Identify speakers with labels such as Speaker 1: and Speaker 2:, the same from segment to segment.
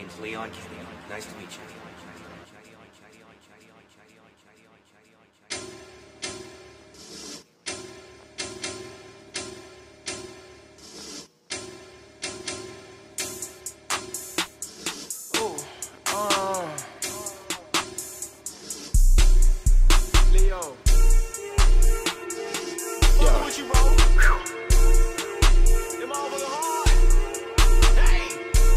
Speaker 1: name's Leon Kenny. Nice to meet you.
Speaker 2: Leo. Yeah. What you roll? Them all the hard. Hey.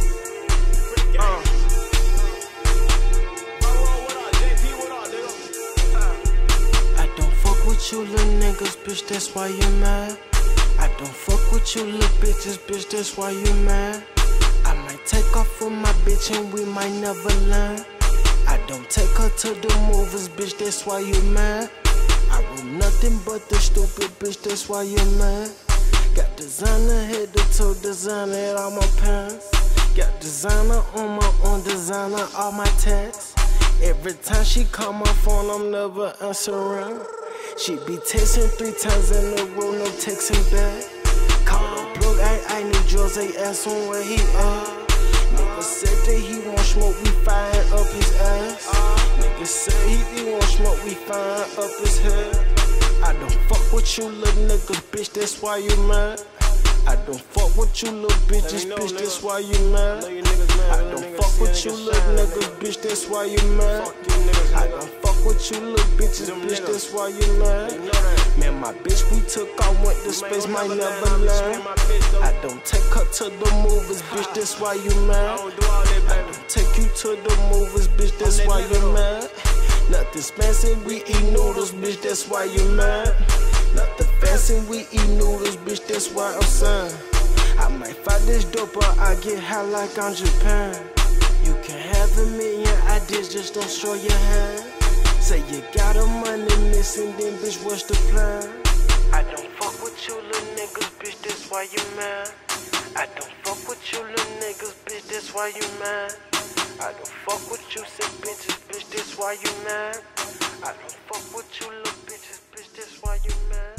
Speaker 2: What up? JP, what up, nigga?
Speaker 3: I don't fuck with you little niggas, bitch, that's why you mad. I don't fuck with you little bitches, bitch, that's why you mad. I might take off with my bitch and we might never learn. I don't take her to the movies, bitch, that's why you mad. I roll nothing but the stupid bitch, that's why you mad. Got designer head to toe, designer at all my pants. Got designer on my own, designer all my texts. Every time she call my phone, I'm never answering. She be texting 3 times in a row, no texting back. Call the plug, I need drugs, they ask him where he at. Nigga said that he want smoke, we fire up his ass. Nigga said he want smoke, we fire up his head. I don't fuck with you little niggas, bitch, that's why you mad. I don't fuck with you little bitches, bitch, that's why you mad. I don't fuck with you little niggas, bitch, that's why you mad. I don't fuck with you little bitches, bitch, that's why you mad. Man, my bitch, we took off, went to space, might never land. I don't take her to the movies, bitch, that's why you mad. I don't take you to the movies, bitch, that's why you mad. Nothing fancy, we eat noodles, bitch, that's why you mad. Nothing fancy, we eat noodles, bitch, that's why I'm sad. I might fight this dope, but I get high like I'm Japan. You can have a million ideas, just don't show your hand. Say you got a money missing, then bitch, what's the plan? I don't fuck with you little niggas, bitch, that's why you mad. I don't fuck with you little niggas, bitch, that's why you mad. I don't fuck with you sick bitches, bitch, that's why you mad. I don't fuck with you little bitches, bitch, that's why you mad.